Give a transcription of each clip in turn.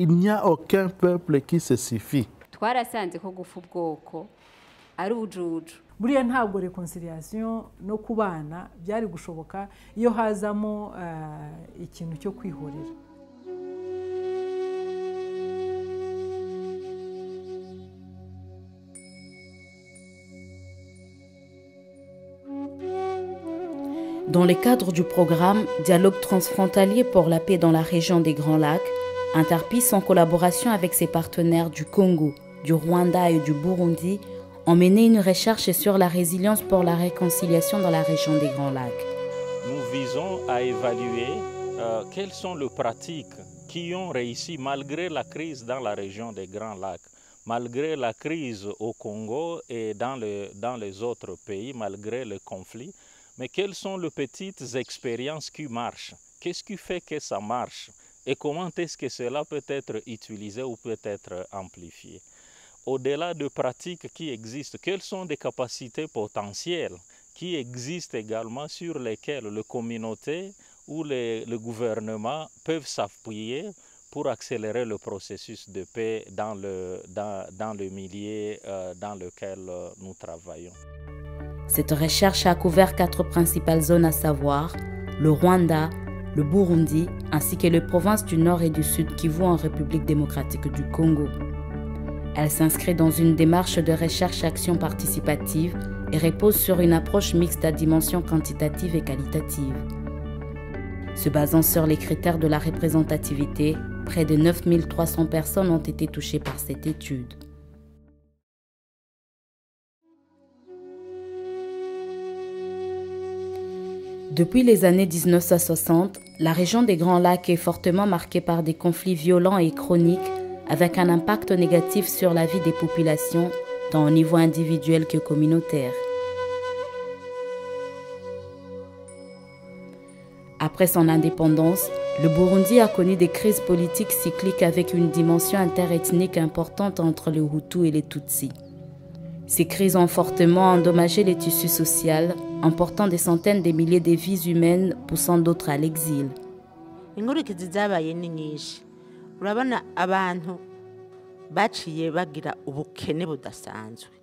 Il n'y a aucun peuple qui se suffit. twarasanze ko gufa ubwoko ari ubujuju. Buriya ntabwo reconciliation no kubana byari gushoboka iyo hazamo ikintu cyo kwihorera. Dans le cadre du programme Dialogue transfrontalier pour la paix dans la région des Grands Lacs, Interpeace, en collaboration avec ses partenaires du Congo, du Rwanda et du Burundi, ont mené une recherche sur la résilience pour la réconciliation dans la région des Grands Lacs. Nous visons à évaluer quelles sont les pratiques qui ont réussi malgré la crise dans la région des Grands Lacs, malgré la crise au Congo et dans les autres pays, malgré le conflit. Mais quelles sont les petites expériences qui marchent? Qu'est-ce qui fait que ça marche? Et comment est-ce que cela peut être utilisé ou peut être amplifié? Au-delà de pratiques qui existent, quelles sont des capacités potentielles qui existent également sur lesquelles les communautés ou le gouvernement peuvent s'appuyer pour accélérer le processus de paix dans le milieu dans lequel nous travaillons? Cette recherche a couvert 4 principales zones, à savoir le Rwanda, le Burundi, ainsi que les provinces du Nord et du Sud Kivu en République démocratique du Congo. Elle s'inscrit dans une démarche de recherche-action participative et repose sur une approche mixte à dimension quantitative et qualitative. Se basant sur les critères de la représentativité, près de 9300 personnes ont été touchées par cette étude. Depuis les années 1960, la région des Grands Lacs est fortement marquée par des conflits violents et chroniques avec un impact négatif sur la vie des populations, tant au niveau individuel que communautaire. Après son indépendance, le Burundi a connu des crises politiques cycliques avec une dimension interethnique importante entre les Hutus et les Tutsis. Ces crises ont fortement endommagé les tissus sociaux, emportant des centaines de milliers de vies humaines, poussant d'autres à l'exil. Inkurikizi zabaye ni nyinshi. Urabona abantu baciye bagira ubukene budasanzwe.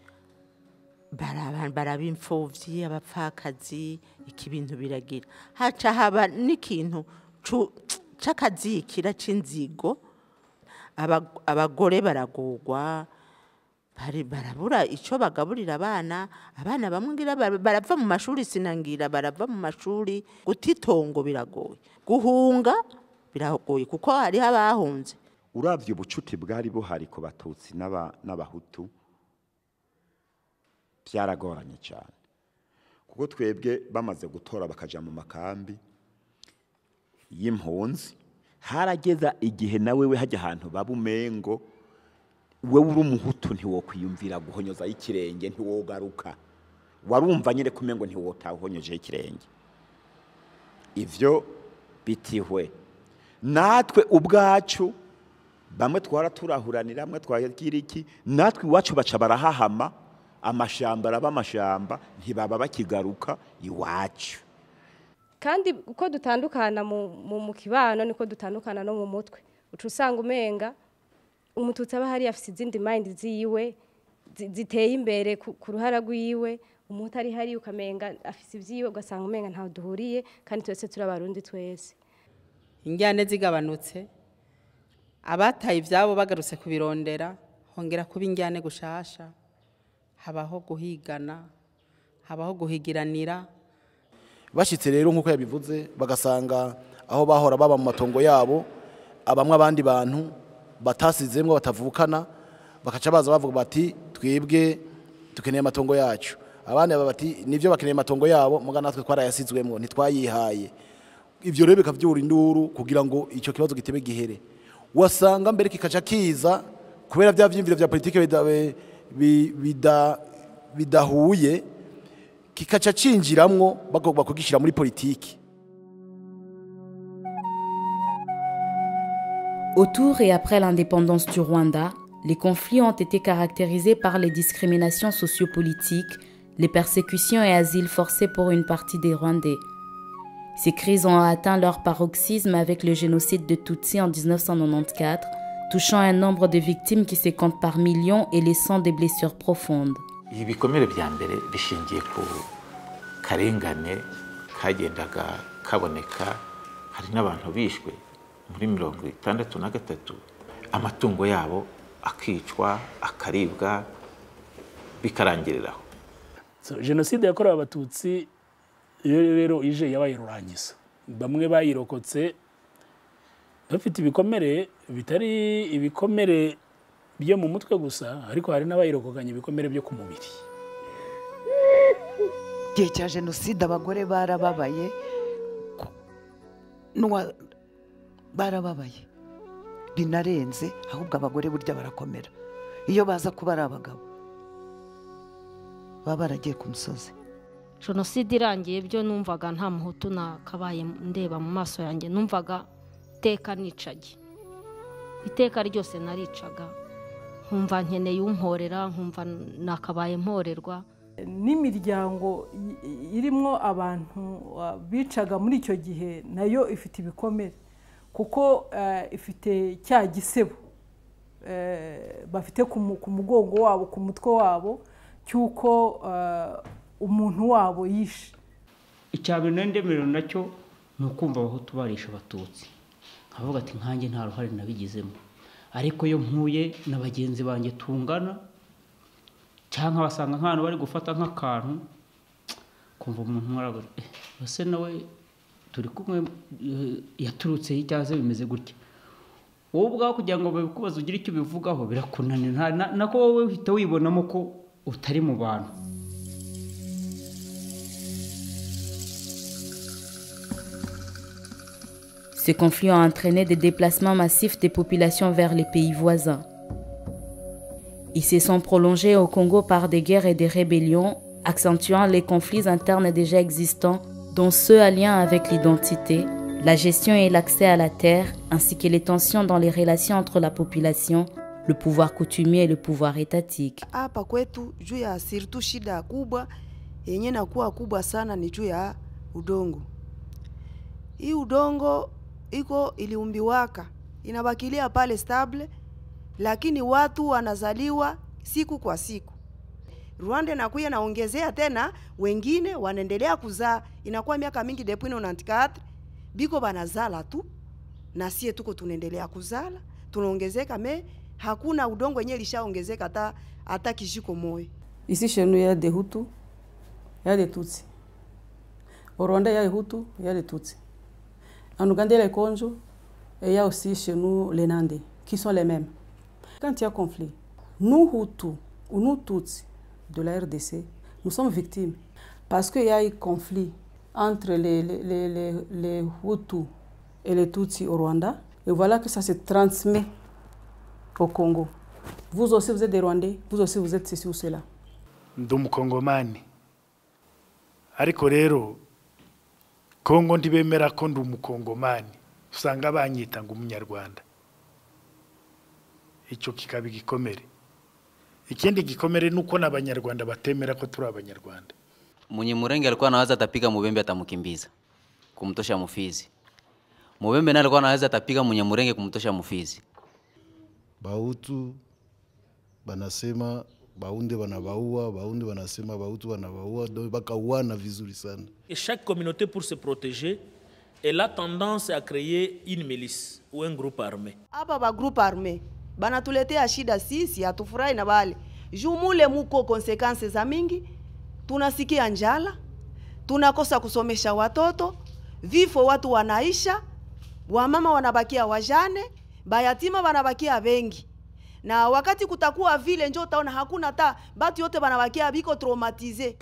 Baraba imfuvyi, abapfakazi, ikibintu biragira. Haca haba n'ikintu c'akazikira c'inzigo. Abagore baragorwa, barabura ico bagaburira abana bamwe ngira barava mu mashuri, sinangira barava mu mashuri, gutitongo biragoye, guhunga biragoye kuko hari abahunze. Uravye ubucuti bwari buhari ku Batutsi n'Abahutu byaragoranye cyane, kuko twebwe bamaze gutora bakaja mu makambi y'impunzi, harageza igihe nawe we hajya ahantu babumengo wewe uri umuhutu ntiwokwiyumvira guhonyoza y'ikirenge, ntiwogaruka, warumva nyine kumengo ntiwotahonyoje y'ikirenge. Ivyo bitihwe natwe ubwacu, bamwe twara turahuranira, bamwe twagira iki, natwe iwacu baca barahahama, amashamba araba amashamba, ntibaba bakigaruka iwacu. Kandi uko dutandukana mu kibano niko dutandukana no mu mutwe. Uca usanga umenga umututsi aba hari afite izindi mind ziwe ziteye imbere ku ruhara rwiwe, umuhutu ari hari ukamenga afite ivyiwe, ugasanga umenga ntaho duhuriye, kandi twese turabarundi twese. Injyane zigabanutse, abataye ivyabo bagarutse kubirondera, hongera kuba injyane gushasha, habaho guhigana, habaho guhigiranira. Bashitse rero nkuko yabivuze, bagasanga aho bahora baba mu matongo yabo, abamwe abandi bantu batasizemwe batavukana, bakaca baza bavuga bati twebwe tukeneye amatongo yacu. Abandi bati nivyo bakeneye amatongo yabo, muga natwe twarayasizwemwo ntitwayihaye. Ivyo rero bikavyura induru kugira ngo ico kibazo gitebe gihere. Wasanga mbere kikaca kiza kubera bya vyimviro vya politike bidahuye, kikaca cinjiramwo bagomba kugishira muri politiki. Autour et après l'indépendance du Rwanda, les conflits ont été caractérisés par les discriminations sociopolitiques, les persécutions et asiles forcés pour une partie des Rwandais. Ces crises ont atteint leur paroxysme avec le génocide de Tutsi en 1994, touchant un nombre de victimes qui se compte par millions et laissant des blessures profondes. ibikomere bya mbere bishingiye ku karengane kagendaga kaboneka, hari n'abantu bishwe muri 63 amatungo yabo akicwa akaribwa bikarangiriraho. Jenoside yakorewe abatutsi rero ije yabaye rurangiza, bamwe bayirokotse bafite ibikomere bitari ibikomere byo mu mutwe gusa, ariko hari n'abayirokokanye ibikomere byo ku mubiri. Gihe cya jenoside abagore barababaye, barababaye binarenze, ahubwo abagore burya barakomera iyo baza kuba ari abagabo baba baragiye ku musozi. Jenoside irangiye byo numvaga nta muhutu nakabaye ndeba mu maso yanjye, numvaga iteka nicage, iteka ryose naricaga, nkumva nkeneye umporera, nkumva nakabaye mporerwa. N'imiryango irimo abantu bicaga muri icyo gihe nayo ifite ibikomere, kuko ifite cya gisebo bafite ku mugongo wabo, ku mutwe wabo, cyuko umuntu wabo yishe. Icyabiri ndemerero nacyo ni ukumva abahutu barisha abatutsi, nkavuga ati nkanjye nta ruhare nabigizemo, ariko iyo mpuye na bagenzi banjye tungana cyangwa basanga nk'abantu bari gufata nk'akantu, kumva umuntu mwaravuga base nawe turi kumwe yaturutse y'icyaze bimeze gutya, wowe ubwaho kugira ngo babikubaze ugire icyo bivugaho birakunanira, nako wowe uhita wibonamo ko utari mu bantu. Ce conflit a entraîné des déplacements massifs des populations vers les pays voisins. Ils se sont prolongés au Congo par des guerres et des rébellions, accentuant les conflits internes déjà existants, dont ceux en lien avec l'identité, la gestion et l'accès à la terre, ainsi que les tensions dans les relations entre la population, le pouvoir coutumier et le pouvoir étatique. Hapa kwetu juu ya sirtu shida kubwa yenye nakuwa kubwa sana ni juu ya udongo. Hii udongo iko iliumbiwaka inabakilia pale stable, lakini watu wanazaliwa siku kwa siku. Rwanda inakuja naongezea tena, wengine wanaendelea kuzaa, inakuwa miaka mingi depuis 94 biko banazala tu, na sie tuko tunaendelea kuzala, tunaongezeka, me hakuna udongo wenyewe lishaongezeka hata kijiko moyo. Ici chez nous il y a des Hutus, il y a des Tutsis. Au Rwanda il y a des Hutus, il y a des Tutsis. En Ouganda il y a les Konjo, et il y a aussi chez nous les Nandés, qui sont les mêmes. Quand il y a conflit, nous Hutus ou nous Tutsis de la RDC, nous sommes victimes. Parce qu'il y a eu conflit entre les Hutus et les Tutsis au Rwanda. Et voilà que ça se transmet au Congo. Vous aussi vous êtes des Rwandais, vous aussi vous êtes ceci ou cela. Ndi umukongomani, ariko rero Kongo ntibemera ko ndi umukongomani, usanga banyita ngo umunyarwanda. Icyo kikaba igikomere. Ikindi gikomere nuko n'abanyarwanda batemera ko turi abanyarwanda. Munyamurenge alikuwa anawaza atapiga Mubembe atamukimbiza kumtosha Mufizi. Mubembe naye alikuwa anawaza atapiga Munyamurenge kumtosha Mufizi. Bahutu banasema Baunde wanabaua, Baunde wanasema Bahutu wanabaua, bakauana vizuri sana. Et chaque communauté pour se protéger, elle a tendance à créer une milice ou un groupe armé. Hapa ba groupe armé banatuletea shida sisi, hatufurahi na bale. Jumule muko konsekansi za mingi, tunasikia njala, tunakosa kusomesha watoto, vifo watu wanaisha, wamama wanabakia wajane, bayatima wanabakia wengi. Na wakati kutakuwa vile njoo utaona hakuna ta batu yote banabakia biko traumatisé.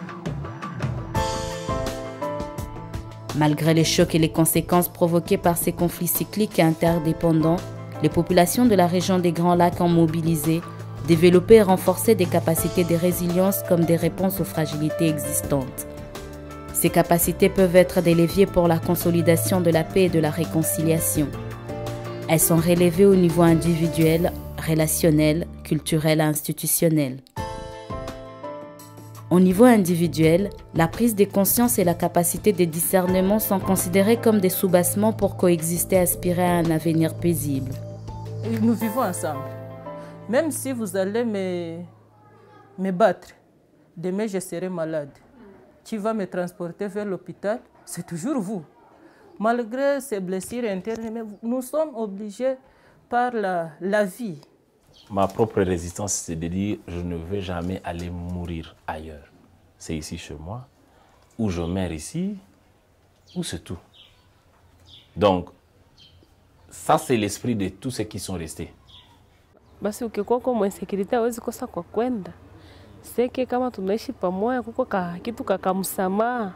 Malgré les chocs et les conséquences provoquées par ces conflits cycliques et interdépendants, les populations de la région des Grands Lacs ont mobilisé, développé et renforcé des capacités de résilience comme des réponses aux fragilités existantes. Ces capacités peuvent être des leviers pour la consolidation de la paix et de la réconciliation. Elles sont relevées au niveau individuel, relationnel, culturel et institutionnel. Au niveau individuel, la prise de conscience et la capacité de discernement sont considérées comme des soubassements pour coexister et aspirer à un avenir paisible. Nous vivons ensemble. Même si vous allez me battre, demain je serai malade. Qui va me transporter vers l'hôpital? C'est toujours vous. Malgré ces blessures internes, nous sommes obligés par la vie. Ma propre résistance, c'est de dire je ne vais jamais aller mourir ailleurs. C'est ici chez moi, ou je meurs ici, ou c'est tout. Donc, ça c'est l'esprit de tous ceux qui sont restés. Basi ukikuwa kwa mwensekirite hawezi kosa kwa kwenda. Seke kama tunaishi pamoja kuko kitu kakamsamaha.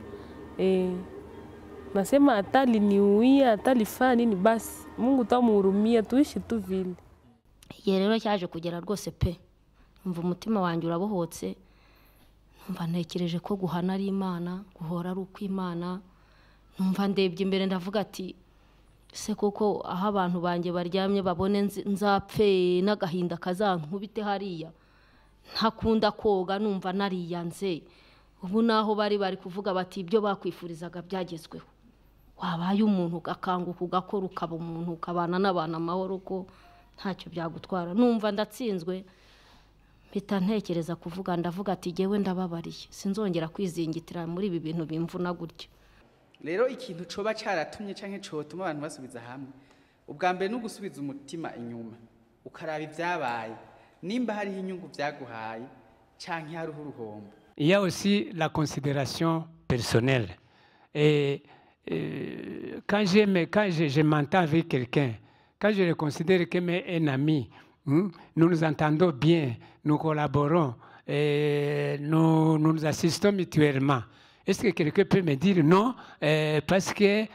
Nasema atali niuia, atali fanya nini basi. Mungu tamuhurumia tuishi tu vile. Igihe rero cyaje kugera rwose pe. Umva umutima wanjye urabohotse. Numva ntekereje ko guhana ari Imana, guhora ari ukw'Imana. Numva ndebye imbere ndavuga ati se koko aho abantu banjye baryamye babone nzapfe n'agahinda kazankubite hariya. Ntakunda koga numva nariyanze. Ubu naho bari kuvuga bati ibyo bakwifurizaga byagezweho. Wabaye umuntu ugakanguka ugakora ukaba umuntu ukabana n'abana amahoro ko ntacyo byagutwara. Numva ndatsinzwe mpita ntekereza kuvuga ndavuga ati jyewe ndababariye sinzongera kwizingitira muri ibi bintu bimvuna gutyo. Rero ikintu coba cyaratumye canke cotuma abantu basubiza hamwe ubwa mbere no gusubiza umutima inyuma ukaraba ivyabaye nimba hari inyungu vyaguhaye canke hari uruhombo. Il y a aussi la considération personnelle. Et quand je m'entends avec quelqu'un, quand je le considère comme un ami, nous nous entendons bien, nous collaborons, et nous assistons mutuellement. Est-ce que quelqu'un peut me dire non, parce qu'il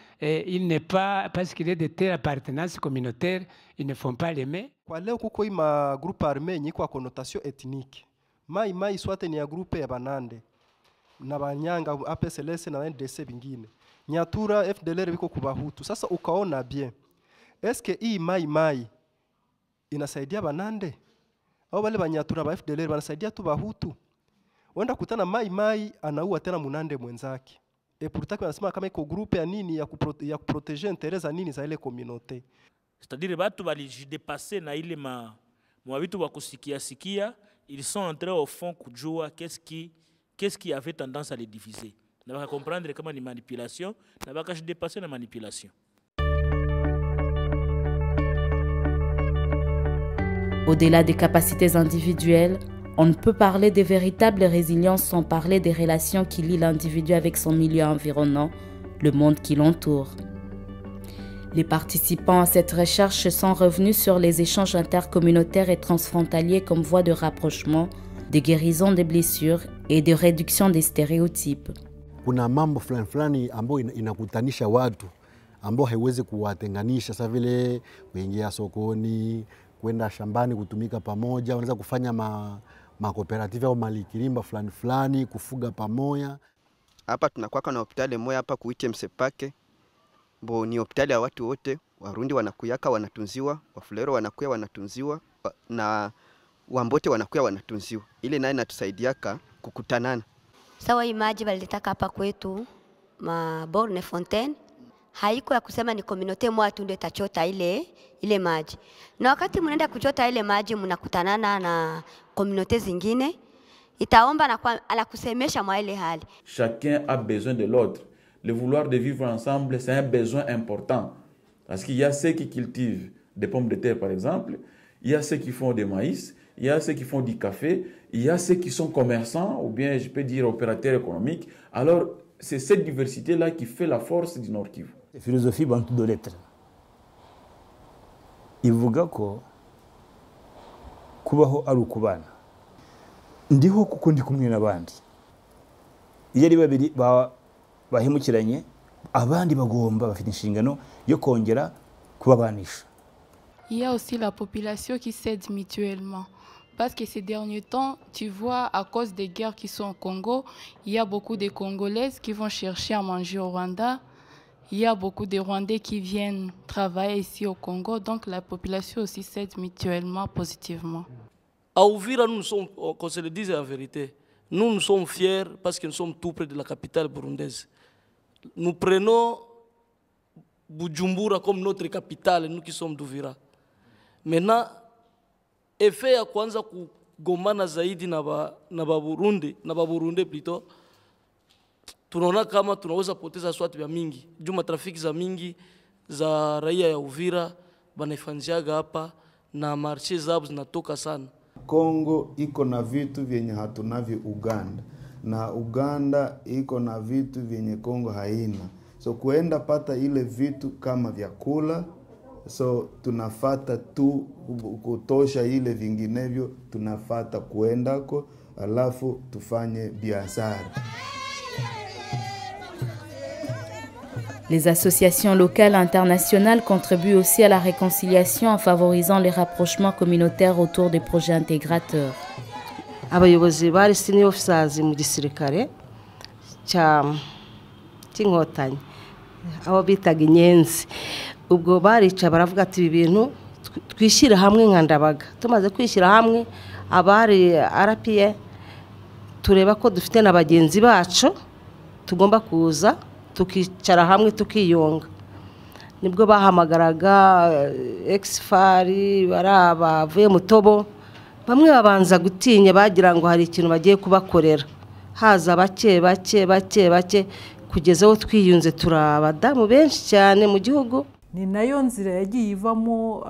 est de telle appartenance communautaire, ils ne font pas l'aimer? Kwa leo kuko ima groupe armé nyiko a connotation ethnique. Mai swate ni ya groupe ya Banande na Banyanga APSLS na NDC bingine. Nyatura FDLR biko kubahutu. Sasa ukaona bien. Eske hii mai inasaidia Banande? Au wale Banyatura ba FDLR wanasaidia tu Bahutu? Wenda kutana mai anaua tena Munande mwenzake. Et pourtant wanasema kama iko groupe ya nini ya kuproteger intérêts za nini za ile communauté. C'est-à-dire batu balijidepasser na ile mwabitu wa sikia, ils sont entrés au fond kujua qu'est-ce qui avait tendance à les diviser. On va comprendre comment une manipulation, on va dépasser la manipulation. Au-delà des capacités individuelles, on ne peut parler de véritable résilience sans parler des relations qui lient l'individu avec son milieu environnant, le monde qui l'entoure. Les participants à cette recherche sont revenus sur les échanges intercommunautaires et transfrontaliers comme voie de rapprochement, de guérison des blessures et de réduction des stéréotypes. Kuna mambo fulani ambayo inakutanisha watu ambao haiwezi kuwatenganisha, sasa vile kuingia sokoni, kwenda shambani kutumika pamoja, wanaweza kufanya makooperative au malikirimba fulani kufuga pamoja. Hapa tunakuwa na hospitali moja hapa kuite Msepake. Bo ni hospitali ya watu wote, Warundi wanakuyaka wanatunziwa, Wafulero wanakuya wanatunziwa na Wambote wanakuya wanatunziwa. Ile naye inatusaidiaka kukutanana. Sawa hii maji walitaka hapa kwetu Borne Fontaine haiko ya kusema ni communauté moja tu ndio itachota ile maji. Na wakati mnaenda kuchota ile maji mnakutanana na communauté zingine itaomba na alakusemesha mwa ile hali. Chacun a besoin de l'autre. Le vouloir de vivre ensemble, c'est un besoin important. Parce qu'il y a ceux qui cultivent des pommes de terre, par exemple. Il y a ceux qui font des maïs. Il y a ceux qui font du café. Il y a ceux qui sont commerçants, ou bien je peux dire opérateurs économiques. Alors, c'est cette diversité-là qui fait la force du Nord Kivu. La philosophie bantu de l'être. Ivuga ko kubaho ari ukubana. Ndiho kuko ndi kumwe n'abandi. Iyo ari babiri bahemukiranye abandi bagomba bafite inshingano yo kongera kubabanisha. Il y a aussi la population qui s'aide mutuellement. Parce que ces derniers temps, tu vois, à cause des guerres qui sont au Congo, il y a beaucoup de Congolaises qui vont chercher à manger au Rwanda. Il y a beaucoup de Rwandais qui viennent travailler ici au Congo. Donc la population aussi s'aide mutuellement positivement. À Ouvira, nous sommes, qu'on se le dise en vérité, nous sommes fiers parce que nous sommes tout près de la capitale burundaise. Nous prenons Bujumbura comme notre capitale, nous qui sommes d'Uvira. Maintenant, effet ya kwanza kugomana zaidi na Baburundi plutôt, tunaona kama tunaweza poteza swati ya mingi. Juma trafiki za mingi za raia ya Uvira banaifanziaga hapa na marché zao zinatoka sana. Kongo iko na vitu vyenye hatunavyo Uganda, na Uganda iko na vitu vyenye Kongo haina. So kuenda pata ile vitu kama vyakula, so tunafata tu kutosha ile vinginevyo, tunafata kuendako alafu tufanye biashara. Les associations locales et internationales contribuent aussi à la réconciliation en favorisant les rapprochements communautaires autour des projets intégrateurs. Abayobozi bari senior officers mu gisirikare cy'inkotanyi abo bitaga inyenzi, ubwo barica baravuga ati ibi bintu twishyira hamwe nka Ndabaga. Tumaze kwishyira hamwe abari RPA tureba ko dufite na bagenzi bacu tugomba kuza tukicara hamwe tukiyonga, nibwo bahamagaraga exfari barabavuye Mutobo, bamwe babanza gutinya bagira ngo hari ikintu bagiye kubakorera, haza bake kugeza aho twiyunze turabadamu benshi cyane mu gihugu. Ni nayo nzira yagiye ivamo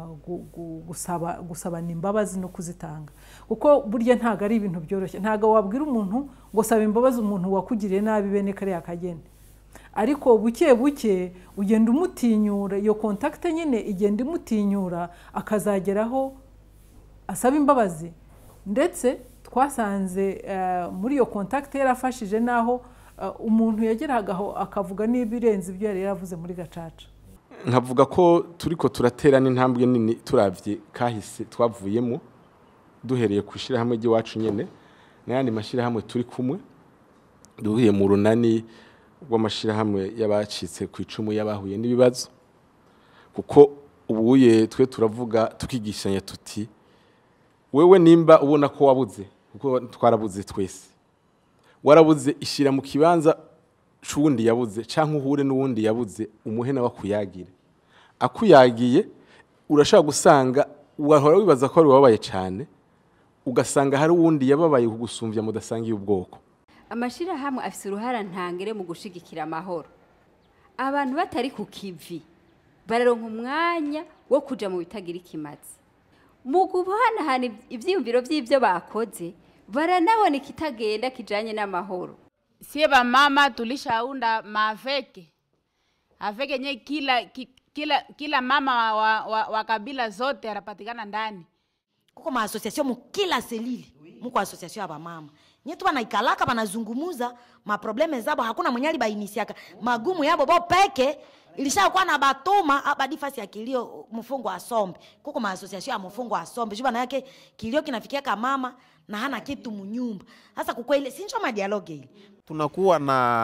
gusabana imbabazi no kuzitanga, kuko burya ntago ari ibintu byoroshye. Ntago wabwira umuntu ngo saba imbabazi umuntu wakugiriye nabi bene kare yakagene, ariko buke ugenda umutinyura, iyo contact nyine igenda imutinyura akazageraho asaba imbabazi. Ndetse twasanze muri iyo contact yarafashije naho umuntu yageragaho akavuga n'ibirenze ibyo yari yaravuze muri Gacaca. Nkavuga ko turiko turatera n'intambwe nini turavye kahise twavuyemo, duhereye kwishira hamwe giwacu nyene n'ayandi mashira hamwe turi kumwe, duhiye mu runani rw'amashira hamwe y'abacitse ku icumu y'abahuye n'ibibazo. Kuko ubuye twe turavuga tukigishanya tuti wewe nimba ubona ko wabuze, kuko twarabuze twese, warabuze ishira mu kibanza c'uwundi yabuze canke uhure n'uwundi yabuze, umuhena wakuyagire akuyagiye urashaka gusanga wahora wibaza ko ari wabaye cyane, ugasanga hari uwundi yababaye kugusumvya mudasangiye ubwoko. Amashira hamwe afise uruhara ntangere mu gushigikira amahoro. Abantu batari ku kivi bararonka umwanya wo kuja mu bitagira ikimazi, mu guhanahana ivyiyumviro vy'ivyo bakoze, baranabona ikitagenda kijanye n'amahoro. Sie ba mama tulishaunda maveke aveke nye kila mama wa kabila zote anapatikana ndani. Kuko ma association mu kila selili muko association aba mama nyetu banaikalaka banazungumuza ma probleme zabo, hakuna mwenye alibainisiaka magumu yabo bo peke ilishakuwa na batuma abadifasi ya kilio mfungo asombe. Kuko ma association ya mfungo asombe juba na yake kilio kinafikia kama mama na hana kitu munyumba. Sasa kuko ile sincho ma dialogue ile tunakuwa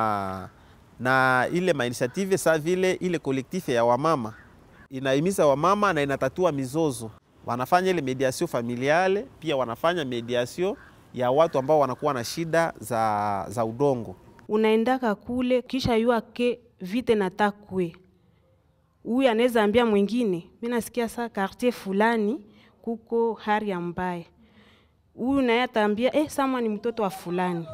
na ile ma initiative sa vile ile collectif ya wamama inaimiza wamama na inatatua mizozo. Wanafanya ile mediation familiale, pia wanafanya mediation ya watu ambao wanakuwa na shida za udongo. Unaendaka kule kisha yua ke vite natakwe. Huyu anaweza ambia mwingine, mimi nasikia saa quartier fulani kuko hali ya mbaya. Huyu naye ataambia sama ni mtoto wa fulani.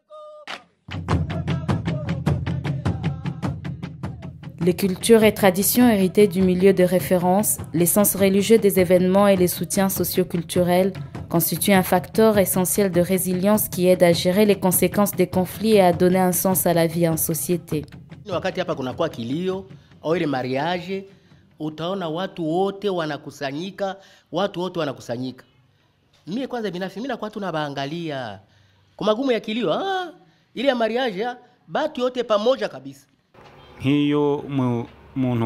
Les cultures et traditions héritées du milieu de référence, l'essence religieuse des événements et les soutiens socio-culturels constituent un facteur essentiel de résilience qui aide à gérer les conséquences des conflits et à donner un sens à la vie en société. Wakati hapa kunakuwa kilio au ile mariage, utaona watu wote wanakusanyika, Mimi kwanza binafsi mimi nakuwa tunabaangalia kwa magumu ya kilio, ile ya mariage batu yote pamoja kabisa. Nk'iyo umuntu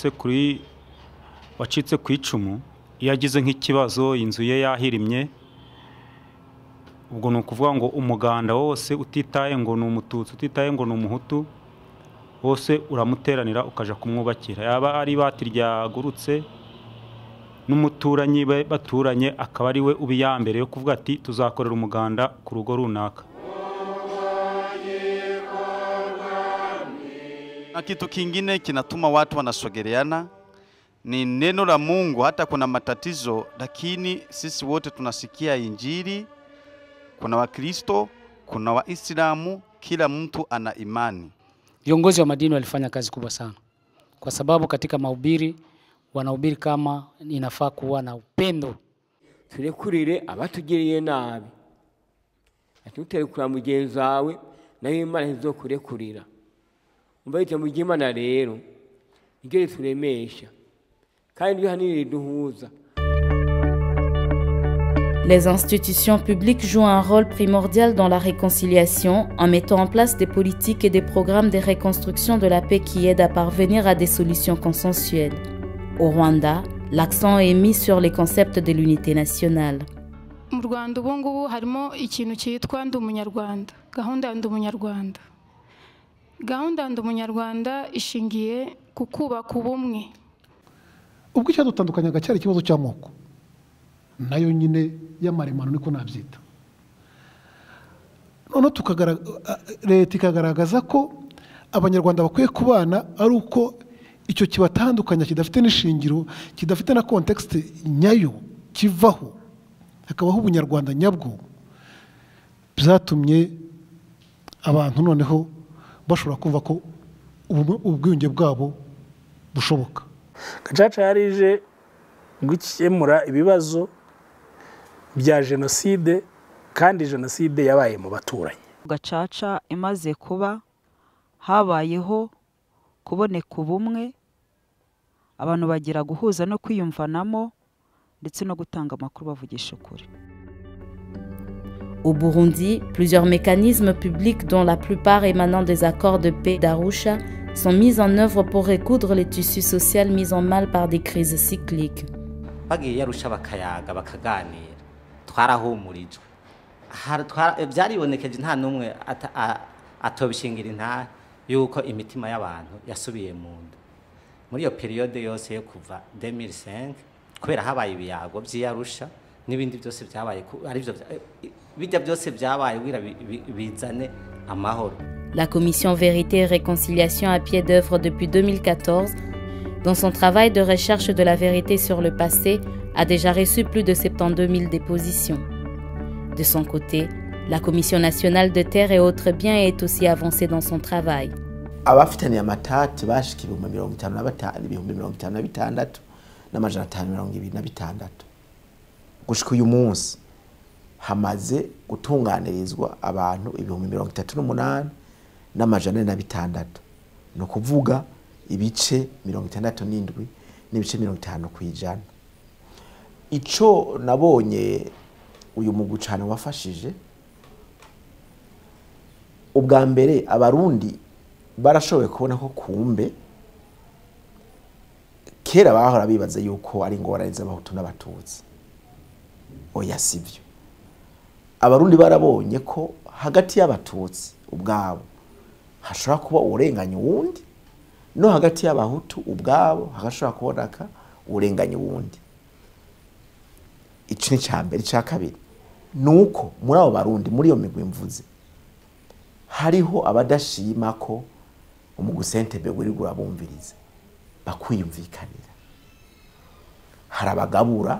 wacitse ku icumu yagize nk'ikibazo inzu ye yahirimye, ubwo no kuvuga ngo umuganda wose utitaye ngo ni umututsi utitaye ngo ni umuhutu wose uramuteranira ukaja kumwubakira, yaba ari batiryagurutse n'umuturanyi baturanye akaba ari we ubiyambere yo kuvuga ati tuzakorera umuganda ku rugo runaka. Na kitu kingine kinatuma watu wanasogeleana ni neno la Mungu. Hata kuna matatizo, lakini sisi wote tunasikia Injili. Kuna Wakristo, kuna Waislamu, kila mtu ana imani. Viongozi wa madini walifanya kazi kubwa sana, kwa sababu katika mahubiri wanahubiri kama inafaa kuwa na upendo. Turekurire abatugiriye nabi, atutari kura mugenzi wawe nayo Imana izokurekurira. Umva ijambo ry'Imana rero nigere turemesha kandi haniri duhuza. Les institutions publiques jouent un rôle primordial dans la réconciliation en mettant en place des politiques et des programmes de reconstruction de la paix qui aident à parvenir à des solutions consensuelles. Au Rwanda, l'accent est mis sur les concepts de l'unité nationale. Mu Rwanda ubu ngubu harimo ikintu cyitwa ndi umunyarwanda, gahunda ndi umunyarwanda. Gahunda ndi umunyarwanda ishingiye ku kubaka ubumwe. Ubwo icyadutandukanyaga cyari ikibazo cy'amoko, nayo nyine y'amaremano niko nabyita. None leta ikagaragaza ko abanyarwanda bakwiye kubana ari uko icyo kibatandukanya kidafite n'ishingiro, kidafite na context nyayo kivaho, hakabaho ubunyarwanda nyabwo. Byatumye abantu noneho bashobora kumva ko ubwiyunge bwabo bushoboka. Gacaca yarije gukemura ibibazo bya jenoside, kandi jenoside yabaye mu baturanyi. Gacaca imaze kuba, habayeho kuboneka ubumwe, abantu bagira guhuza no kwiyumvanamo ndetse no gutanga amakuru bavugisha ukuri. Au Burundi, plusieurs mécanismes publics dont la plupart émanant des accords de paix d'Arusha sont mis en œuvre pour recoudre les tissus sociaux mis en mal par des crises cycliques. Bagiye Arusha bakayaga bakaganira, twarahumurijwe. Byaribonekeje nta numwe atobishingira inta yuko imitima y'abantu yasubiye mu nda. Muri iyo periode yose yo kuva 2005 kubera habaye ibiyago by'Arusha n'ibindi byose byabaye ari byo bijya byose byabaye wira bizane amahoro. La commission Vérité et Réconciliation à pied d'œuvre depuis 2014, dans son travail de recherche de la vérité sur le passé, a déjà reçu plus de 72 000 dépositions. De son côté, la Commission nationale de terre et autres biens est aussi avancée dans son travail. Abafitaniye amatati bashika 55,56 n'amajana 526 gushika uyu munsi hamaze gutunganirizwa abantu 38 n'amajana 46, no kuvuga ibice 67 n'ibice 50 kwijana. Ico nabonye uyu mugucana wafashije, ubwa mbere abarundi barashoboye kubona ko kumbe kera bahora bibaza yuko ari ingorane z'abahutu n'abatutsi. Oya sivyo. Abarundi barabonye ko hagati y'abatutsi ubwabo hashobora kuba urenganya wundi, no hagati y'abahutu ubwabo hagashobora kuboneka urenganya wundi. Ico ni cyambere. Cya kabiri nuko muri abo barundi, muri iyo migwi mvuze, hariho abadashima ko umugusentebe wiri gurabumviriza bakwiyumvikanira. Hari abagabura,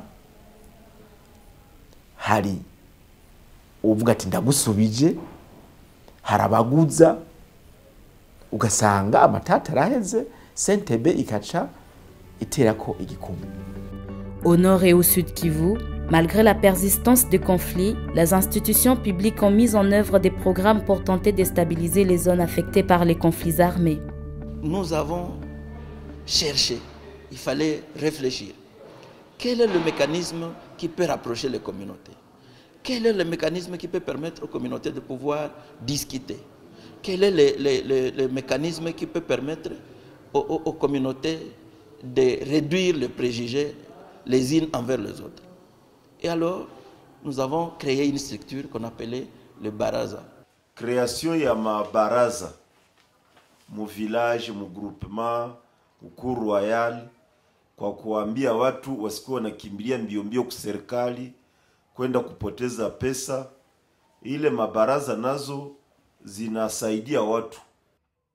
hari uvuga ati ndagusubije, hari abaguza, ugasanga amatata araheze, sentebe ikaca iterako igikumwe. Au nord et au sud Kivu, malgré la persistance des conflits, les institutions publiques ont mis en œuvre des programmes pour tenter de stabiliser les zones affectées par les conflits armés. Nous avons cherché, il fallait réfléchir. Quel est le mécanisme qui peut rapprocher les communautés? Quel est le mécanisme qui peut permettre aux communautés de pouvoir discuter? Quel est le mécanisme qui peut permettre aux communautés de réduire les préjugés les unes envers les autres? Et alors, nous avons créé une structure qu'on appelait le baraza. Création ya mabaraza mu village, mu groupement, mu cour royal, kwa kuambia watu wasikuwa nakimbilia mbio kwa serikali kwenda kupoteza pesa. Ile mabaraza nazo zinasaidia watu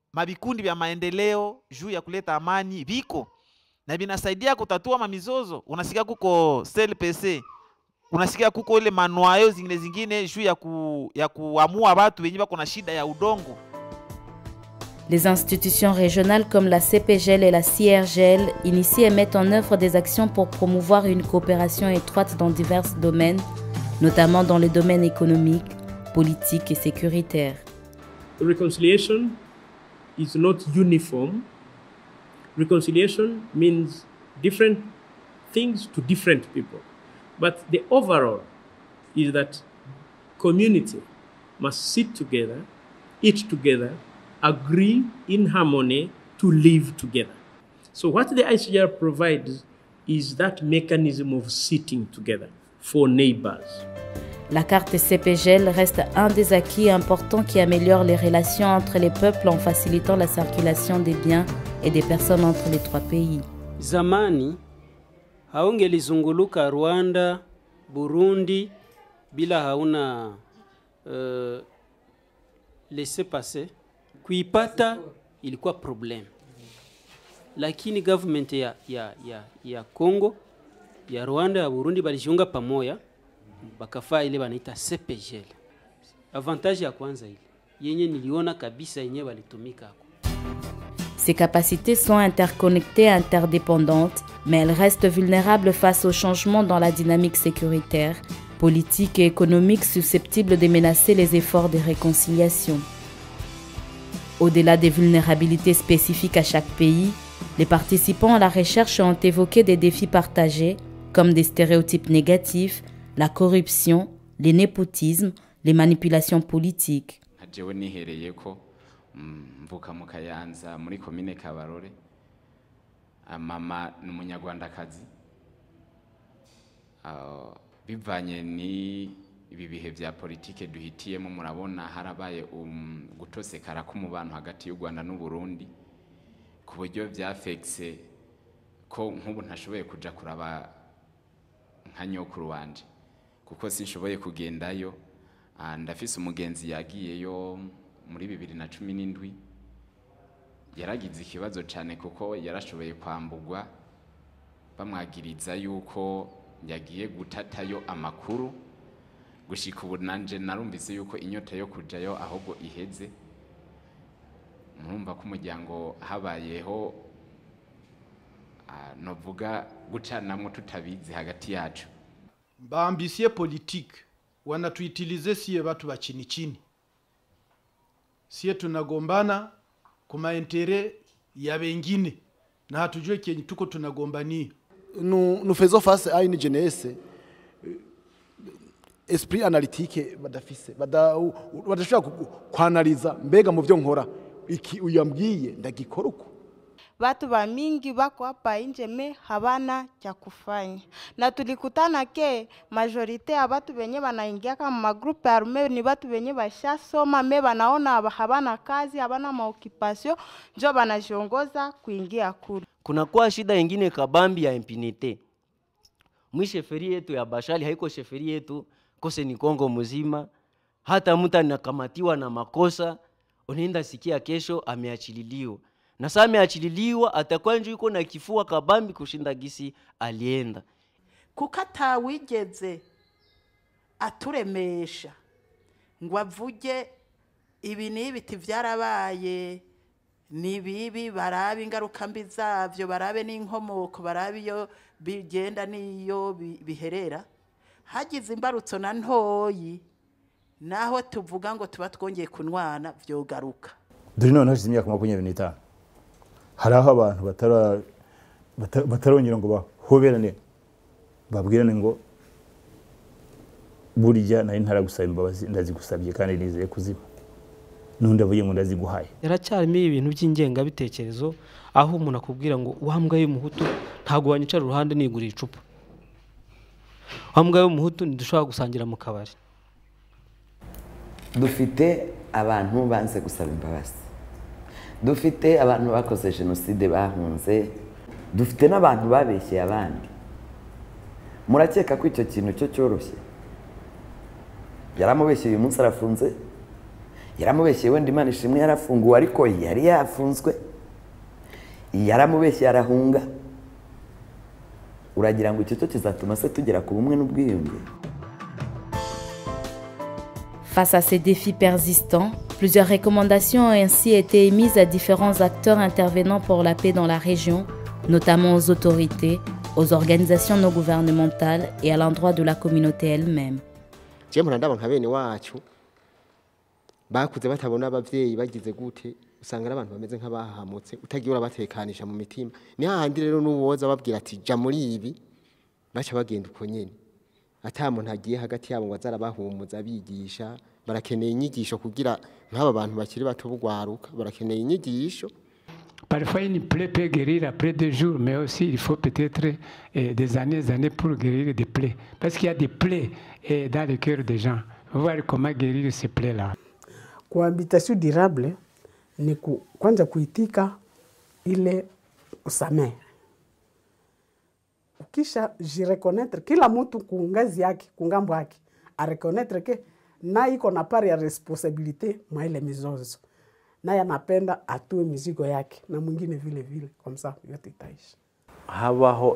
mabikundi vya maendeleo juu ya kuleta amani viko na vinasaidia kutatua mamizozo. Unasikia kuko CLPC, unasikia kuko ile manuayo zingine juu ya kuamua watu wenye wako na shida ya udongo. Les institutions régionales comme la CPGL et la CIRGL initient et mettent en œuvre des actions pour promouvoir une coopération étroite dans divers domaines, notamment dans les domaines économiques, politiques et sécuritaires. Reconciliation is not uniform. Reconciliation means different things to different people. But the overall is that community must sit together, eat together, agree in harmony to live together. So what the ICGR provides is that mechanism of sitting together for neighbors. La carte CPGL reste un des acquis importants qui améliore les relations entre les peuples en facilitant la circulation des biens et des personnes entre les trois pays. Zamani haungelizunguluka Rwanda, Burundi bila hauna laissez-passer. Kuipata ilikuwa problem. Lakini government ya Congo, ya Rwanda, ya Burundi balijiunga pamoja bakafaa ile wanaita CPGL. Avantage ya kwanza ile yenye niliona kabisa yenye walitumika. Ces capacités sont interconnectées et interdépendantes, mais elles restent vulnérables face aux changements dans la dynamique sécuritaire, politique et économique susceptibles de menacer les efforts de réconciliation. Au-delà des vulnérabilités spécifiques à chaque pays, les participants à la recherche ont évoqué des défis partagés, comme des stéréotypes négatifs, la corruption, les népotismes, les manipulations politiques. Mvuka mu Kayanza muri komine Kabarore, mama ni umunyarwandakazi, bivanye ni ibi bihe vya politike duhitiyemo murabona harabaye gutosekara ku mubano hagati y'u Rwanda n'u Burundi ku buryo vyafexe ko nk'ubu ntashoboye kuja kuraba nka nyokuru wanje kuko sinshoboye kugendayo. Ndafise umugenzi yagiyeyo muri 2017 yaragize ikibazo cyane kuko yarashoboye kwambugwa bamwagiriza yuko yagiye gutatayo amakuru. Gushika ubu nanje narumvise yuko inyota yo kujayo ahubwo iheze. Murumva ko umuryango habayeho novuga gucanamwe tutabizi hagati yacu. Baambisie politique wanatuitilize siye watu wa chini chini. Siye tunagombana kuma intere ya wengine na hatujue kenye tuko tunagombania. Nous faisons face à une jeunesse esprit analytique badafise badashaka kwanaliza mbega mu byo nkora iki uyambwiye ndagikora uko. Watu wa mingi wako hapa nje me habana cha kufanya. Na tulikutana ke majorite ya watu wenye wanaingia kama magrupe arme ni watu wenye bashasoma me wanaona habana kazi, habana maokipasyo, njo wanajiongoza kuingia kule. Kuna kwa shida nyingine kabambi ya impunite. Sheferi yetu ya Bashali haiko sheferi yetu kose ni Kongo mzima. Hata mtu anakamatiwa na makosa, unaenda sikia kesho ameachililiwa. Na sasa ameachililiwa atakuwa nje yuko na kifua kabambi kushinda gisi alienda. Kukata wigeze aturemesha ngo avuge ibi n'ibiti byarabaye ni bibi, barabe ingaruka mbi zavyo, barabe n'inkomoko, barabe iyo bigenda n'iyo biherera. Hagize imbarutso na ntoyi naho tuvuga ngo tuba twongeye kunwana vyogaruka. Duri none hashize imyaka 25 hari aho abantu batarongera ngo bahoberane babwirane ngo burya nari ntaragusaba imbabazi ndazigusabye kandi nizeye kuziba nundi avuye ngo ndaziguhaye. Yaracyarimo ibintu by'ingenga bitekerezo aho umuntu akubwira ngo wambwa y'umuhutu ntago wanyicara uruhande nigura icupa, wambwa y'umuhutu ntidushobora gusangira mu kabari. Dufite abantu banze gusaba imbabazi, dufite abantu bakoze jenoside bahunze, dufite n'abantu babeshye abandi. Murakeka ko icyo kintu cyo cyoroshye? Yaramubeshye uyu munsi arafunze, yaramubeshye wenda Imana ishimwe yarafunguwe ariko yari yafunzwe, yaramubeshye arahunga. Uragira ngo icyo cyo kizatuma se tugera ku bumwe n'ubwiyunge? Face à ces défis persistants, plusieurs recommandations ont ainsi été émises à différents acteurs intervenant pour la paix dans la région, notamment aux autorités, aux organisations non gouvernementales et à l'endroit de la communauté elle-même. bakuze batabona abavyeyi bagize gute usanga ari abantu bameze nk'abahamutse utagiye urabatekanisha mu mitima ni hahandi rero n'uwoza babwira ati ja muri ibi baca bagenda uko nyene ata muntu agiye hagati yabo ngo azarabahumuza bigisha barakeneye inyigisho kugira nk'aba bantu bakiri bato bugwaruka barakeneye inyigisho. Parfois, une plaie peut guérir après 2 jours, mais aussi il faut peut-être des années pour guérir des plaies. Parce qu'il y a des plaies dans le cœur des gens. On va voir comment guérir ces plaies-là. Cohabitation durable ni kwanza kuitika ile usamehe. Ukisha jireconnaître kila mtu kungazi yake, kungambo yake, a reconnaître ke na iko na part ya responsabilité mwa ile mizozo. Naye anapenda atue mizigo yake na mwingine vile vile kwa msa yote itaisha. Habaho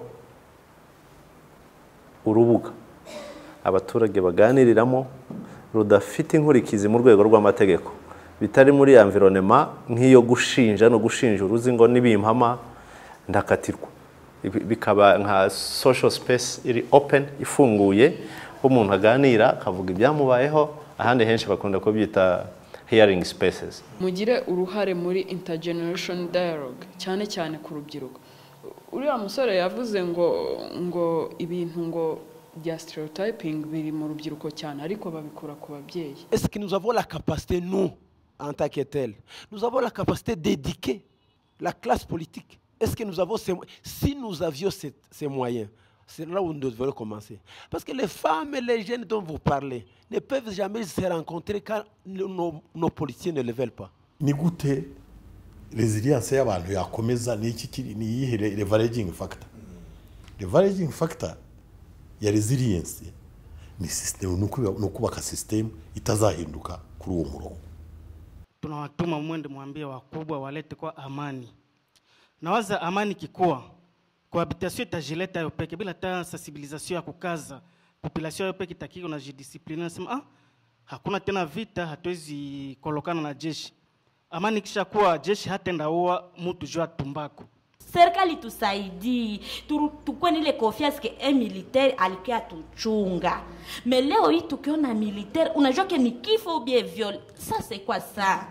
urubuga abaturage baganiriramo rudafite inkurikizi mu rwego rw'amategeko bitari muri environnement nk'iyo gushinja no gushinja uruzi ngo nibimpama ndakatirwa bikaba nka social space iri open ifunguye umuntu aganira akavuga ibyamubayeho ahandi henshi bakunda ko byita hearing spaces. Mugire uruhare muri intergeneration dialogue cyane cyane ku rubyiruko. Uriya musore yavuze ngo ibintu ngo bya stereotyping biri mu rubyiruko cyane ariko babikura ku babyeyi. Est-ce que nous avons la capacité nous en tant que tel, nous avons la capacité d'éduquer la classe politique? Est-ce que nous avons si nous avions ces moyens, c'est là où nous devrions commencer. Parce que les femmes et les jeunes dont vous parlez ne peuvent jamais se rencontrer car nos politiciens ne le veulent pas. Ni gute resilience y'abantu yakomeza ni iki ni yihe leveraging factor? Leveraging factor ya resilience ni system nukubaka system itazahinduka kuri uwo murongo. Tunawatuma mwende mwambie wakubwa walete kwa amani. Nawaza amani kikua cohabitation itajileta yo peke bila ta sensibilisation ya kukaza population yo peke itakiko na jidiscipline nasema hakuna tena vita hatuwezi kolokana na jeshi. Amani kisha kuwa jeshi hatenda uwa mtu jua tumbako. Serikali tusaidie tukue ile confiance ke militaire alikuwa tuchunga. Mais leo hii tukiona militaire unajua ke ni kifo ou bien viol. Ça c'est quoi ça?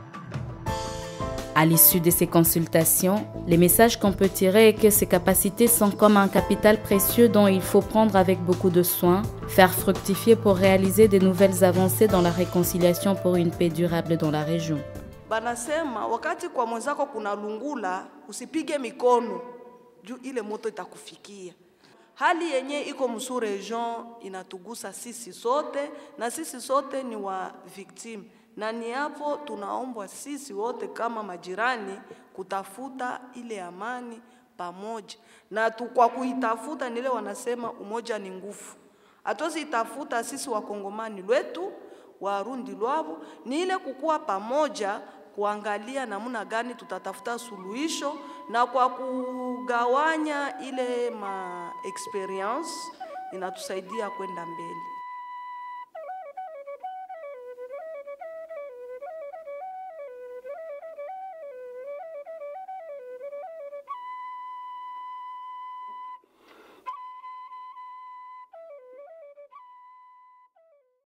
À l'issue de ces consultations, les messages qu'on peut tirer est que ces capacités sont comme un capital précieux dont il faut prendre avec beaucoup de soin, faire fructifier pour réaliser de nouvelles avancées dans la réconciliation pour une paix durable dans la région. Banasema wakati kwa mwenzako kuna lungula usipige mikono juu ile moto itakufikia. Hali yenye iko msu region inatugusa sisi sote na sisi sote ni wa victim. Na ni hapo tunaombwa sisi wote kama majirani kutafuta ile amani pamoja. Na kwa kuitafuta nile wanasema umoja ni nguvu. Hatuwezi itafuta sisi wakongomani lwetu, warundi lwabo, ni ile kukua pamoja kuangalia namna gani tutatafuta suluhisho na kwa kugawanya ile experience inatusaidia kwenda mbele.